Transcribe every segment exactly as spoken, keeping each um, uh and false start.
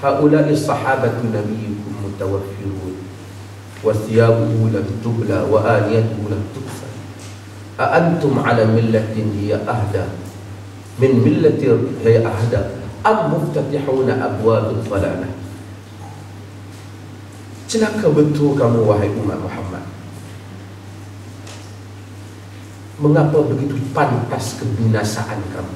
haula'i sahabatu nabiyyukum mutawaffirun wa thiyabuhu lam tubla wa aniyatuhu lam tuksar a antum ala millatin hiya ahda min millati hiya ahda am muftatihuna abwabul dhalalah. Celaka betul kamu wahai umat Muhammad. Mengapa begitu pantas kebinasaan kamu?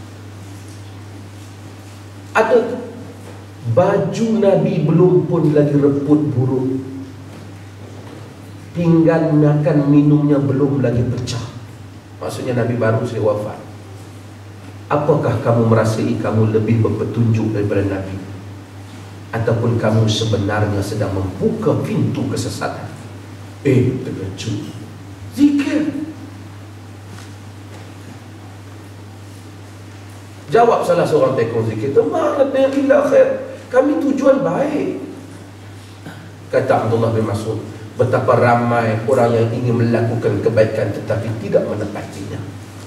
Ada baju Nabi belum pun lagi reput buruk, pinggan makan minumnya belum lagi pecah. Maksudnya Nabi baru saja wafat. Apakah kamu merasai kamu lebih berpetunjuk daripada Nabi? Ataupun kamu sebenarnya sedang membuka pintu kesesatan? Eh, terkejut. Zikir. Jawab salah seorang tekong zikir, "Mana illa khair." Kami tujuan baik. Kata Abdullah bin Mas'ud, betapa ramai orang yang ingin melakukan kebaikan tetapi tidak menepatinya.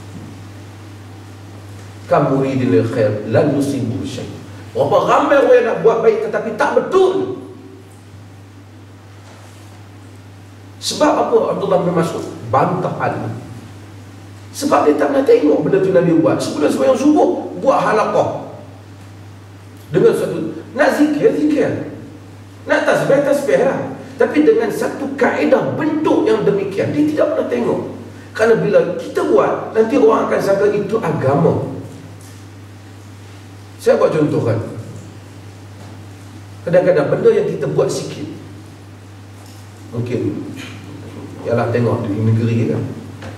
Kamu ridil khair lan yusibu syai'. Berapa ramai orang yang nak buat baik tetapi tak betul. Sebab apa Abdullah bin Mas'ud bantah Ali? Sebab dia tak pernah tengok benda tu Nabi buat. Sebelum sembahyang subuh buat halaqah dengan satu, nak zikir, zikir, nak tasbih, tasbih lah. Tapi dengan satu kaedah bentuk yang demikian, dia tidak pernah tengok. Kerana bila kita buat, nanti orang akan sangka itu agama. Saya buat contoh kan, kadang-kadang benda yang kita buat sikit, mungkin ialah tengok di negeri kan,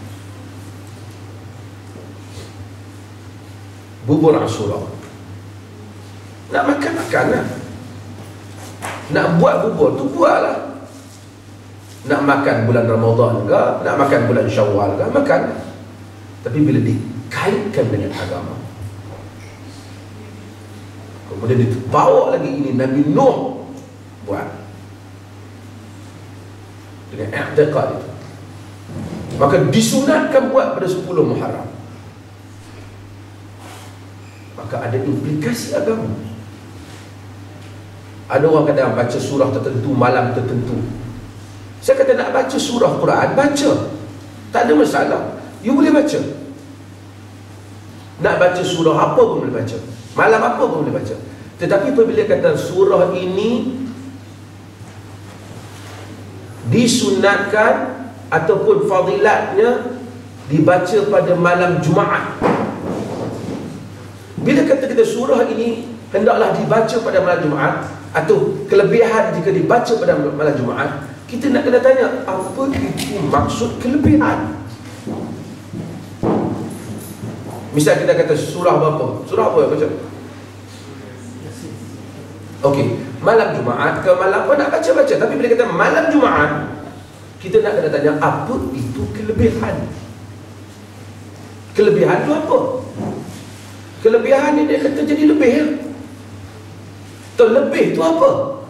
bubur Ashura, nak makan, makan lah. Nak buat bubur tu buatlah. Nak makan bulan Ramadan ke, nak makan bulan Syawal ke, makan. Tapi bila dikaitkan dengan agama, kemudian dibawa lagi ini Nabi Nuh buat dengan i'tiqad itu, maka disunatkan buat pada sepuluh Muharram. Maka ada implikasi agama. Ada orang kadang baca surah tertentu malam tertentu. Saya kata nak baca surah Quran, baca, tak ada masalah, you boleh baca. Nak baca surah apa pun boleh baca, malam apa pun boleh baca. Tetapi apabila kata surah ini disunatkan ataupun fadilatnya dibaca pada malam Jumaat, bila kata kita surah ini hendaklah dibaca pada malam Jumaat, atau kelebihan jika dibaca pada malam Jumaat, kita nak kena tanya, apa itu maksud kelebihan? Misal kita kata surah apa? Surah apa yang baca? Okey, malam Jumaat ke malam apa nak baca-baca. Tapi bila kata malam Jumaat, kita nak kena tanya, apa itu kelebihan? Kelebihan itu apa? Kelebihan ni dia kata jadi lebih ya? Terlebih tu apa?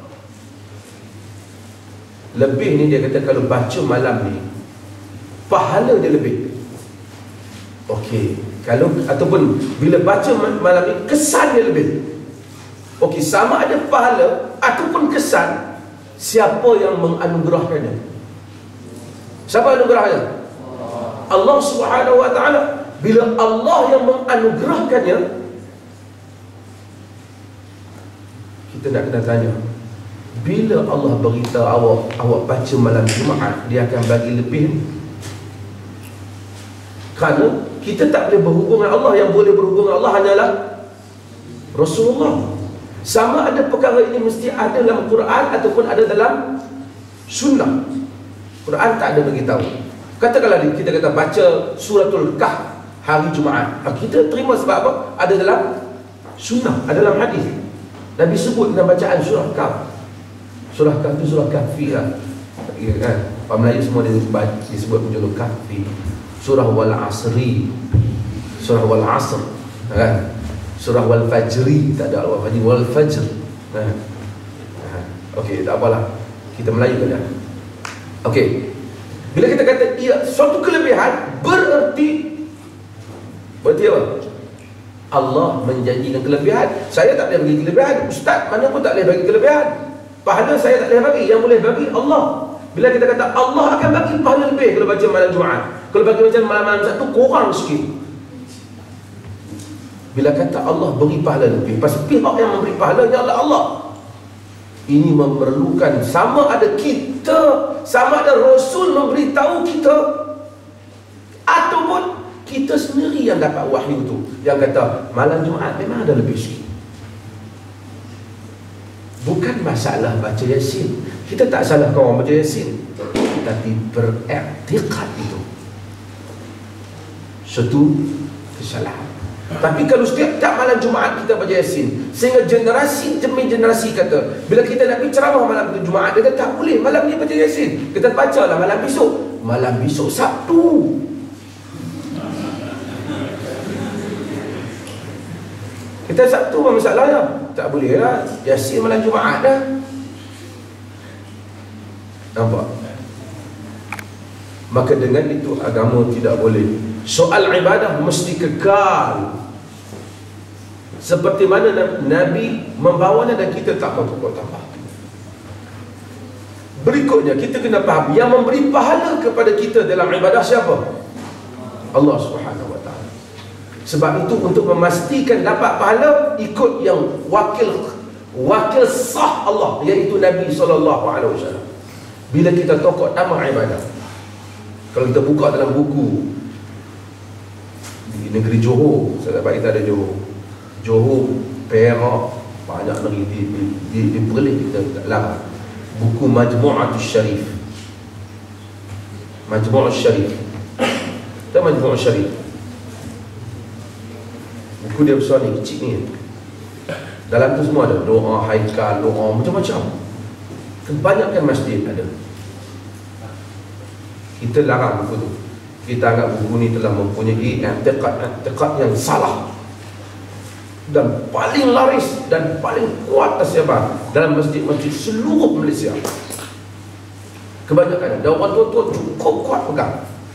Lebih ni dia kata kalau baca malam ni pahala dia lebih. Okey, kalau ataupun bila baca malam ni kesan dia lebih. Okey, sama ada pahala ataupun kesan, siapa yang menganugerahkannya? Siapa anugerahnya? Allah Subhanahu wa taala. Bila Allah yang menganugerahkannya, kita nak kena tanya, bila Allah beritahu awak awak baca malam Jumaat, dia akan bagi lebih. Kerana kita tak boleh berhubung dengan Allah. Yang boleh berhubung dengan Allah hanyalah Rasulullah. Sama ada perkara ini mesti ada dalam Quran ataupun ada dalam Sunnah. Quran tak ada beritahu. Katakanlah kita kata baca suratul Kahf hari Jumaat, kita terima sebab apa? Ada dalam Sunnah, ada dalam hadis. Nabi sebut dalam bacaan surah Kahf. Surah Kahf itu surah Kahfi lah, ya kan? Orang Melayu semua dia disebut menjadi Kahfi. Surah Wal Asri, surah Wal Asr, kan? Surah Wal Fajri, tak ada Wal Fajri, Wal Fajr. Nah. Okey, tak apalah, kita Melayu kan. Okey, bila kita kata ia suatu kelebihan, bererti berarti apa? Allah menjanjikan kelebihan. Saya tak boleh bagi kelebihan. Ustaz mana pun tak boleh bagi kelebihan. Pahala saya tak boleh bagi. Yang boleh bagi Allah. Bila kita kata Allah akan bagi pahala lebih kalau baca malam Jumaat. Kalau bagi macam malam-malam Sabtu kurang sikit. Bila kata Allah beri pahala lebih, pasal pihak yang memberi pahalanya adalah Allah. Ini memerlukan sama ada kita, sama ada Rasul memberitahu kita, ataupun kita sendiri yang dapat wahyu tu, yang kata malam Jumaat memang ada lebih sikit. Bukan masalah baca Yasin. Kita tak salahkan orang baca Yasin, tapi beriktikad itu satu kesalahan. Tapi kalau setiap tak malam Jumaat kita baca Yasin, sehingga generasi demi generasi kata, bila kita nak pergi ceramah malam Jumaat, dia kata tak boleh malam ni baca Yasin. Kita bacalah malam besok. Malam besok Sabtu. Kita Sabtu apa masalahnya? Tak boleh lah, Yasin malam Jumaat dah. Nampak? Maka dengan itu agama tidak boleh. Soal ibadah mesti kekal seperti mana Nabi membawanya, dan kita tak mahu tukar tambah. Berikutnya kita kena faham, yang memberi pahala kepada kita dalam ibadah siapa? Allah Subhanahu Wa Taala. Sebab itu untuk memastikan dapat pahala, ikut yang wakil wakil sah Allah, iaitu Nabi sallallahu alaihi wasallam. Bila kita tokok nama ibadah, kalau kita buka dalam buku di negeri Johor, saya dapat kita ada Johor, Johor, Perak, banyak negeri di di, di, di Perlis kita tak larang. Buku Majmu'atul Syarif, Majmu'atul Syarif, tak Majmu'atul Syarif. Buku dia besar ni, kecil ni. Dalam tu semua ada doa, haikal, doa macam-macam. Kebanyakan masjid ada. Kita larang buku tu. Kita anggap buku ni telah mempunyai i'tiqad-i'tiqad yang salah dan paling laris dan paling kuat tersebar dalam masjid-masjid seluruh Malaysia. Kebanyakan dan orang tua-tua cukup kuat pegang.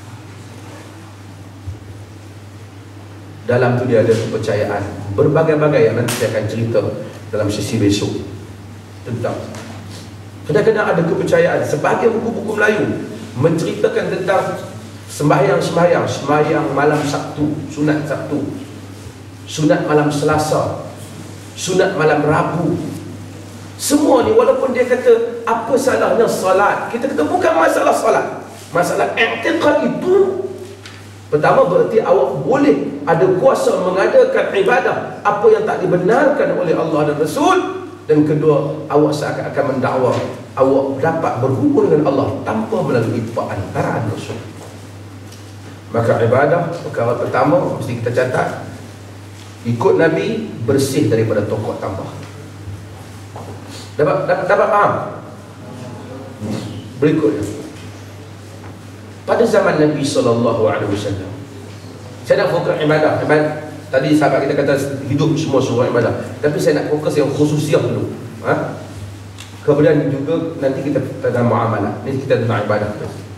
Dalam tu dia ada kepercayaan berbagai-bagai yang nanti saya akan cerita dalam sesi besok tentang. Kadang-kadang ada kepercayaan sebahagian buku-buku Melayu menceritakan tentang sembahyang-sembahyang, sembahyang malam Sabtu, sunat Sabtu, sunat malam Selasa, sunat malam Rabu. Semua ni walaupun dia kata apa salahnya salat, kita kata bukan masalah salat, masalah i'tiqad itu. Pertama, berarti awak boleh ada kuasa mengadakan ibadah apa yang tak dibenarkan oleh Allah dan Rasul. Dan kedua, awak seakan-akan mendakwa awak dapat berhubung dengan Allah tanpa melalui perantaraan Rasul. Maka ibadah, perkara pertama mesti kita catat, ikut Nabi, bersih daripada tokok tambah. Dapat dapat, dapat faham? Berikutnya, pada zaman Nabi sallallahu alaihi wasallam, saya nak fokus ibadah. Ibadah tadi sahabat kita kata hidup semua surah ibadah, tapi saya nak fokus yang khususiah dulu. Ha? Kemudian juga nanti kita tentang muamalah. Ini kita tentang ibadah.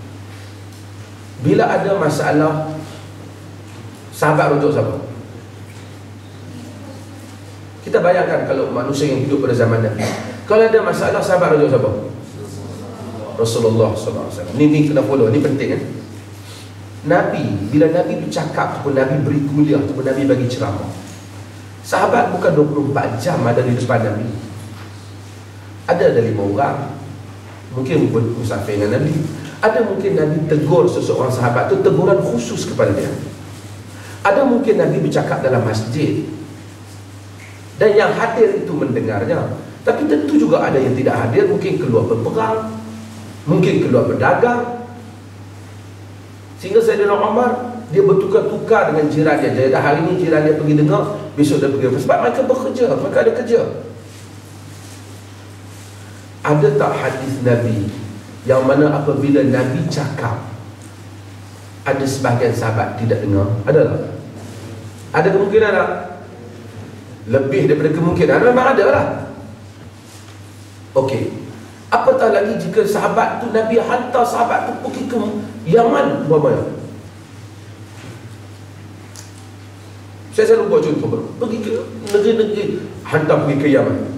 Bila ada masalah, sahabat rujuk siapa? Kita bayangkan kalau manusia yang hidup pada zaman Nabi, kalau ada masalah, sahabat rujuk siapa? Rasulullah sallallahu alaihi wasallam. Ini, ini kena follow, ini penting kan? Nabi, bila Nabi bercakap ataupun Nabi beri kuliah ataupun Nabi bagi ceramah, sahabat bukan dua puluh empat jam ada di depan Nabi. Ada ada lima orang, mungkin musafir dengan Nabi. Ada mungkin Nabi tegur seseorang sahabat tu teguran khusus kepada dia. Ada mungkin Nabi bercakap dalam masjid dan yang hadir itu mendengarnya. Tapi tentu juga ada yang tidak hadir, mungkin keluar berperang, mungkin keluar berdagang. Sehingga Sayyidina Umar, dia bertukar-tukar dengan jiran dia. Jadi hari ini jiran dia pergi dengar, besok dia pergi. Sebab mereka bekerja, mereka ada kerja. Ada tak hadis Nabi yang mana apabila Nabi cakap, ada sebahagian sahabat tidak dengar? Ada tak? Ada kemungkinan tak? Lebih daripada kemungkinan, memang ada lah. Okey, apatah lagi jika sahabat tu Nabi hantar sahabat tu pergi ke Yaman, umpamanya. Saya selalu buat contoh, pergi ke negeri-negeri, hantar pergi ke Yaman.